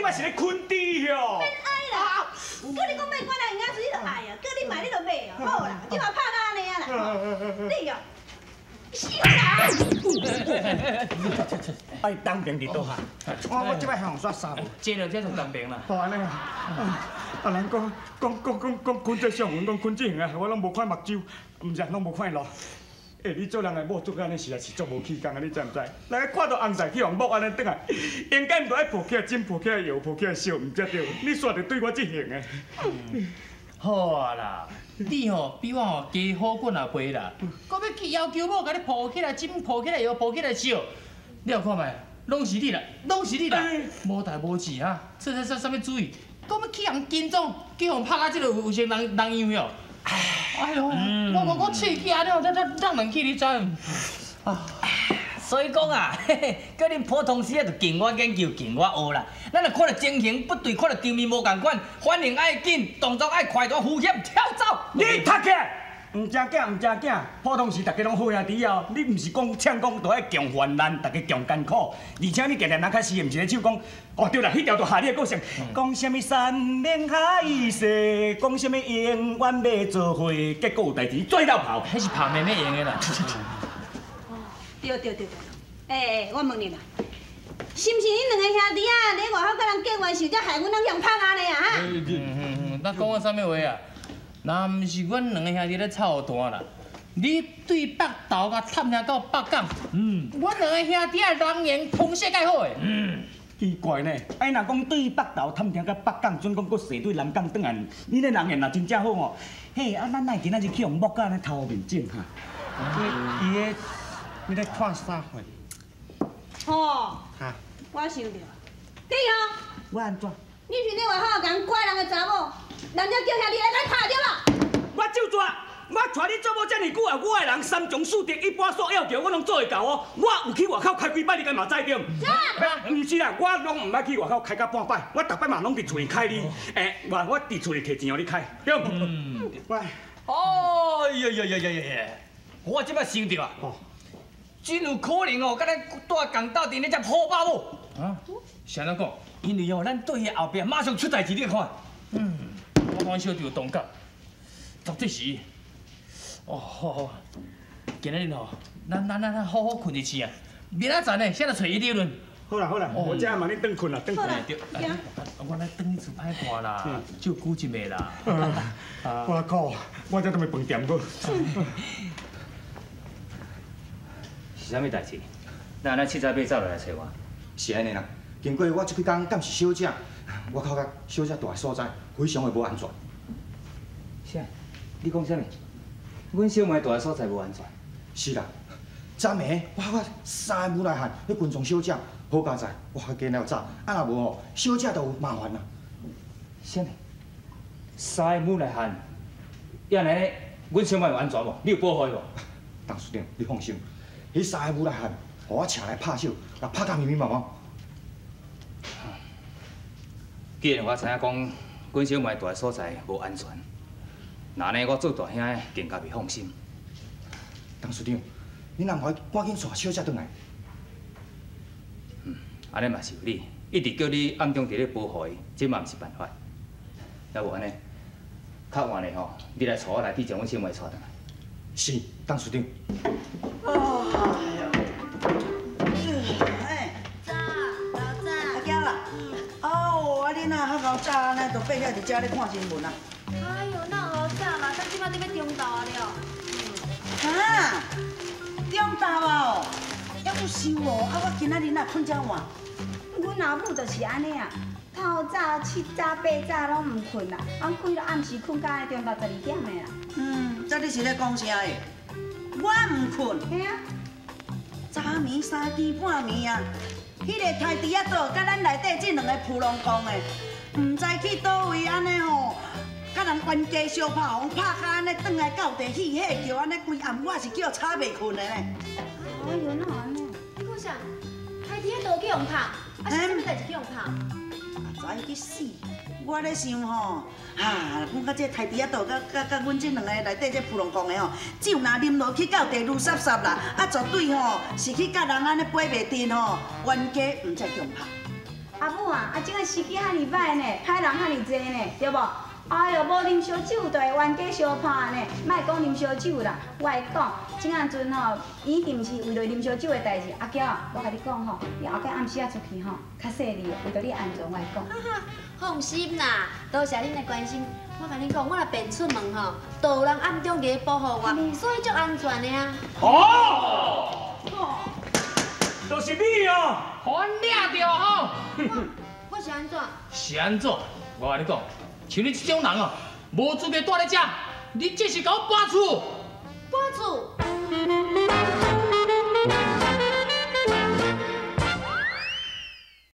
摆是咧困猪哦。 免爱啦，叫你讲买管人家水你就爱啊，叫你买你就买啊，好啦，今嘛拍到安尼啊啦，你哦，死啦！ 爱当兵伫倒下，我即摆向煞杀无。 这了这就当兵啦。 好安尼啊，啊人讲昆这上云，讲昆这行啊，我拢无看目睭，毋是拢无看路。哎，你做人的某做安尼实在是足无气功啊！你知毋知？来看到红仔去互某安尼转来，应该毋着爱抱起来枕，抱起来摇，抱起来烧，毋则对。你煞着对我这行的。 好啊啦，你吼比我吼加好棍也背啦，搁要去要求我甲你抱起来枕，抱起来摇，抱起来烧，你有看卖？拢是你啦，拢是你啦，无代无志哈，这啥物主意？搁要去人紧张，去互拍啊，这个有些人样哟。哎呦，我气起来了，让人去你知？啊， 所以讲啊，叫恁普通时啊，就敬我研究，敬我学啦。咱若看到情形不对，看到场面无共款，反应爱紧，动作爱快，大呼险跳走。 你读起来！唔正经，唔正经，普通时大家拢好兄弟哦。你唔是讲唱讲都爱强患难，大家强艰苦，而且你常常开始唔是咧唱讲，哦对啦，迄条就下你的个性，讲什么山盟海誓，讲什么永远要做伙，结果有代志做到跑， 迄是拍妹妹用的啦。 对，哎，我问你啦，是毋是恁两个兄弟啊，咧外口甲人结冤时，才害阮人用拍安尼啊？哈？ 那讲我啥物话啊？若毋是阮两个兄弟咧操蛋啦，你对北投甲探听到北港，阮两个兄弟啊人缘通世界好诶。 奇怪呢，哎，若讲对北投探听到北港，准讲搁蛇对南港转来，你咧人缘若真正好哦。嘿，啊，咱哪今仔日去用木甲咧头面整哈？伊咧，你咧看啥货？ 哦， 哈， 我想着，你哦， 我安怎？ 你是咧外口共怪人的查某，人家叫兄弟来拍着啦。 我就抓，我带你做某遮尼久啊，我的人三从四德，一般所要求我拢做会到哦。我有去外口开几摆，你敢嘛知着？唔是啦，我拢唔爱去外口开到半摆，我逐摆嘛拢伫厝里开你。我伫厝里摕钱互你开，对唔？喂， 呀！我即摆想着啊，真有可能哦，甲咱住共斗阵咧只好爸母。 啊？是安怎讲？ 因为哦，咱对伊后壁马上出代志，你看。 我感觉小弟有同感，绝对是。哦，好，今日吼，咱好好困一次啊，明仔载呢，先来找伊理论。 好啦，我这嘛你转困啦，转困。 对，我来等你厝歹看啦，就久一下啦。 我靠，我这都没饭店过。 是啥物代志？咱安尼七早八早来找我。 是安尼啦，经过我这几工敢是小姐，我靠甲小姐住的所在非常的无安全。 啥？你讲啥物？阮小妹住的所在无安全？ 是啦，昨暝我发觉三个武来汉去跟踪小姐，好佳在我还加了早，啊若无吼，小姐就有麻烦啦。 啥物？三个武来汉，安尼阮小妹有安全无？你有保护伊无？ 董事长，你放心，迄三个武来汉，互我请来拍手，也拍甲密密麻麻。 既然我知影讲阮小妹住的所在无安全，那安尼我做大兄的更加袂放心。 董事长，你若唔赶紧带小姐转来。 安尼嘛是有理，一直叫你暗中伫咧保护伊，这嘛毋是办法。要无安尼，较晚的吼，你来带我来去将阮小妹带转来。 是，董事长。 恁啊，较早早安尼，就爬遐伫遮咧看新闻啊。 哎呦，哪好早啦？咱即摆伫要中昼了。 哈，中昼啊哦，还有收哦。啊，我今仔日哪困遮晚？ 阮老母就是安尼啊，透早、七早、八早拢唔困啦，困到暗时困到中昼12点的啦。 这你是咧讲啥的？我唔困。 嘿啊。 昨暝3更半暝啊。迄个台猪仔岛，甲咱内底这两个扑龙公的，唔知去倒位安尼吼，甲人冤家相拍，互拍甲安尼，转来到地起火叫安尼规暗，我是叫吵袂困的呢。 哎呦，哪安尼？ 你讲啥？台猪仔岛去用拍，啊是啥物代志去用拍？ 啊，早去死！我咧想吼，讲到这台猪仔岛，甲阮这两个内底这扑龙公的吼，酒若啉落去到地愈湿湿啦，啊绝对吼是去甲人安尼爬袂定吼，冤家唔知用拍。 阿母啊，即个时机遐尼歹呢，歹人遐尼济呢，对无？哎哟，无啉烧酒就会冤家相拍呢，莫讲啉烧酒啦，我会讲，即阵阵吼，已经是为了啉烧酒的代志。阿娇啊，我甲你讲吼，你后摆暗时啊出去吼，较细腻，为着你安全，我会讲。 哈哈，放心啦，多谢恁的关心。我甲你讲，我若便出门吼，都有人暗中伫保护我，所以足安全的啊。 哦，就是你哦， 还领着吼。 我是安怎？ 是安怎？我甲你讲，像你这种人哦，无资格住咧遮，你这是甲我搬厝。 搬厝。